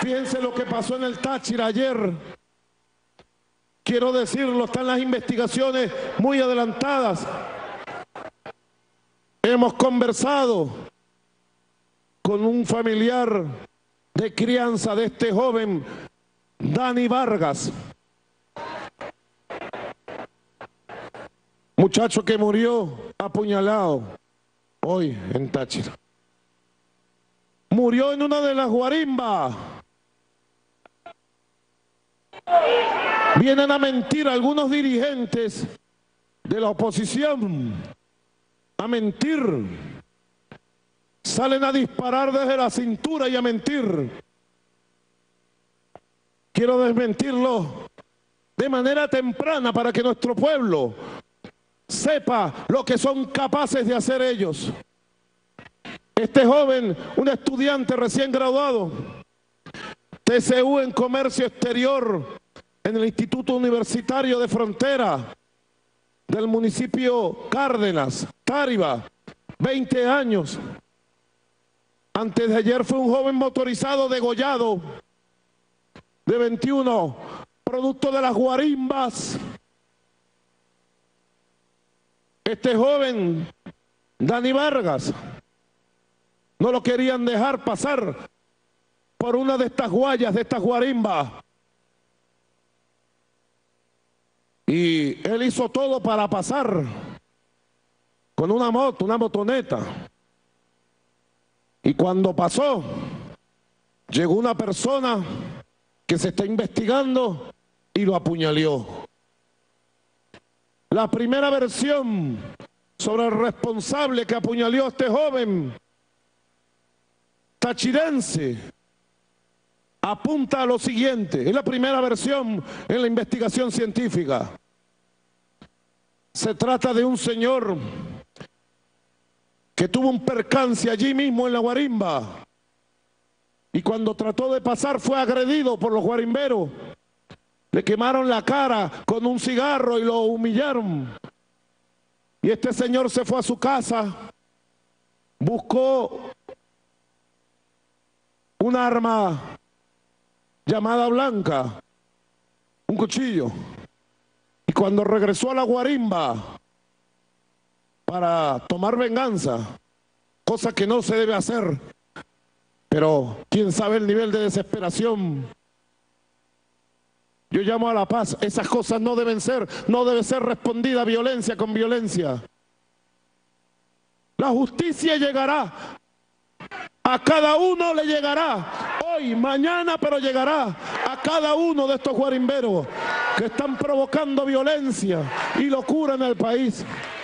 Fíjense lo que pasó en el Táchira ayer. Quiero decirlo, están las investigaciones muy adelantadas. Hemos conversado con un familiar de crianza de este joven, Dani Vargas. Muchacho que murió apuñalado hoy en Táchira. Murió en una de las guarimbas. Vienen a mentir algunos dirigentes de la oposición, a mentir. Salen a disparar desde la cintura y a mentir. Quiero desmentirlo de manera temprana para que nuestro pueblo sepa lo que son capaces de hacer ellos. Este joven, un estudiante recién graduado, TCU en Comercio Exterior, en el Instituto Universitario de Frontera del municipio Cárdenas, Táriba, 20 años. Antes de ayer fue un joven motorizado degollado de 21, producto de las guarimbas. Este joven, Dani Vargas, no lo querían dejar pasar por una de estas guayas, de estas guarimbas. Y él hizo todo para pasar con una moto, una motoneta. Y cuando pasó, llegó una persona que se está investigando y lo apuñaleó. La primera versión sobre el responsable que apuñaleó a este joven tachirense apunta a lo siguiente. Es la primera versión en la investigación científica. Se trata de un señor que tuvo un percance allí mismo en la guarimba y cuando trató de pasar fue agredido por los guarimberos. Le quemaron la cara con un cigarro y lo humillaron. Y este señor se fue a su casa, buscó un arma llamada blanca, un cuchillo. Y cuando regresó a la guarimba para tomar venganza, cosa que no se debe hacer, pero quién sabe el nivel de desesperación. Yo llamo a la paz. Esas cosas no deben ser, no debe ser respondida violencia con violencia. La justicia llegará. A cada uno le llegará. Hoy, mañana, pero llegará a cada uno de estos guarimberos que están provocando violencia y locura en el país.